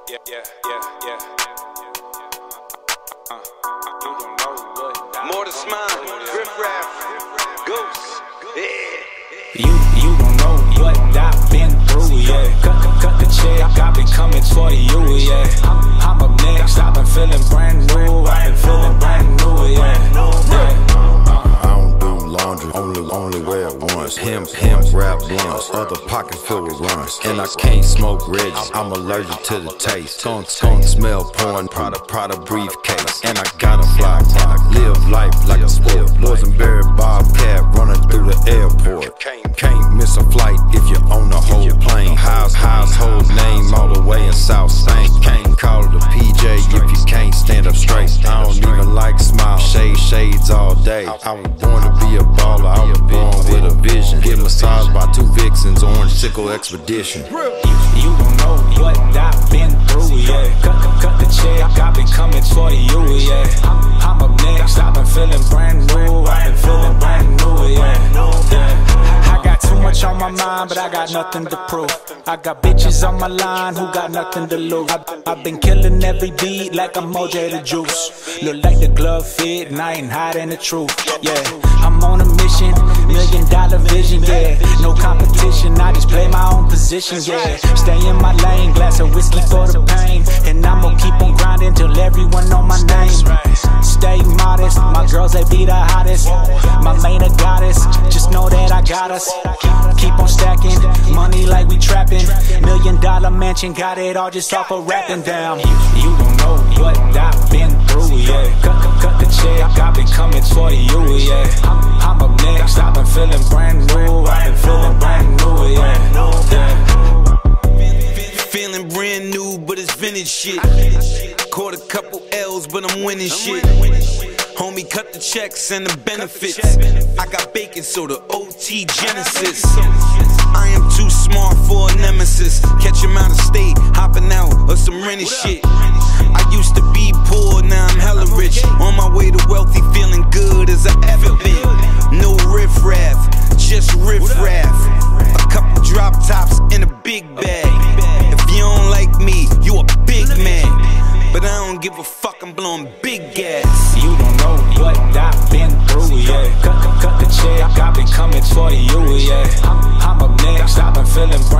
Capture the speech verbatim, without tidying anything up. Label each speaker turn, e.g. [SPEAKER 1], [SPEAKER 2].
[SPEAKER 1] yeah, yeah, yeah, yeah. Uh, you don't know what.
[SPEAKER 2] More to smile, Riff Raff, Ghost, yeah.
[SPEAKER 1] You, you don't know what I've been through, yeah. Cut, cut, cut the check, I've been coming for you, yeah. I'm up next, I've been feeling brand new, I've been feeling brand new, yeah. yeah.
[SPEAKER 3] I don't do laundry, only, only wear it once. Him, him, rap blunts, other pocket filled with runs. And I can't smoke Reggie, I'm allergic to the taste. Skunk, skunk smell porn, Prada, Prada briefcase. And I gotta fly, live life like a sport. Losenberry Bobcat running through the airport. Can't miss a flight if you own the whole plane. House, household name all the way in South Spain. Can't call it a P J if you can't stand up straight. I don't even like smile, shade shades all day. I was born to be a baller, I was born with a vision. Get massaged by two vixens, orange sickle expedition.
[SPEAKER 1] You, you don't know what I've been through, yeah. Cut, cut, cut the check, I've been coming for you, yeah. I'm up next, I've been feeling brand new, I've been feeling brand new, yeah. yeah. I got too much on my mind, but I got nothing to prove. I got bitches on my line who got nothing to lose. I, I've been killing every beat like I'm O J the Juice. Look like the glove fit and I ain't hiding the truth, yeah. I'm on a mission, million dollar vision, yeah. No competition, I just play my own position, yeah. Stay in my lane, glass of whiskey for the pain. And I'm gonna keep on grinding till everyone know my name. Stay modest, my girls they be the hottest. My main a goddess, just know that I got us. Keep on stacking, money like we trapping. Million dollar mansion, got it all just off of rapping down. You, you don't know what I've been through, yeah. Cut, cut, cut the check, I've been coming for you, yeah. I'm up next, I've been feeling brand new, I've been feeling brand new, yeah. yeah.
[SPEAKER 2] Feeling brand new, but it's vintage shit. Caught a couple L's, but I'm winning shit. Homie, cut the checks and the benefits. I got bacon, so the O T Genesis. I am too smart for a nemesis. Catch him out of state, hopping out of some rented shit. I used to be poor, now I'm hella rich. On my way to wealthy, feeling good as I ever been. No riff raff, just riff raff. A couple drop tops in a big bag. If you don't like me, you a big man. But I don't give a fuck, I'm blowing big gas.
[SPEAKER 1] You don't know what I've been through, yeah. Cut, cut, cut the check, I've been coming for you, yeah. I'm up next, I've been feeling brand